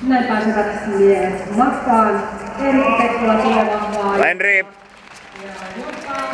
Näin pääsevät matkaan. Henri Pekkola tulee vahvaa. Henri! Ja johtaa